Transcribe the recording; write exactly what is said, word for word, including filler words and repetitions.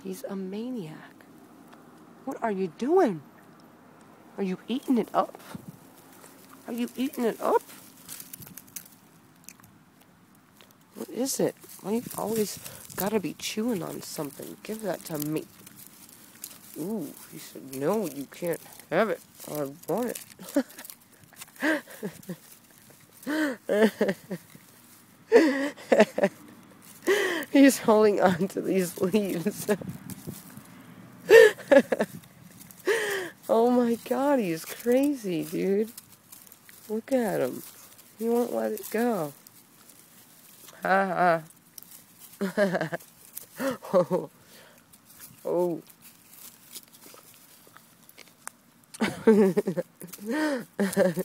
He's a maniac. What are you doing? Are you eating it up? Are you eating it up? What is it? Why you always gotta be chewing on something? Give that to me. Ooh, he said, no, you can't have it. I want it. He's holding on to these leaves. Oh my god, he's crazy, dude. Look at him. He won't let it go. Ha ha. Oh. Oh.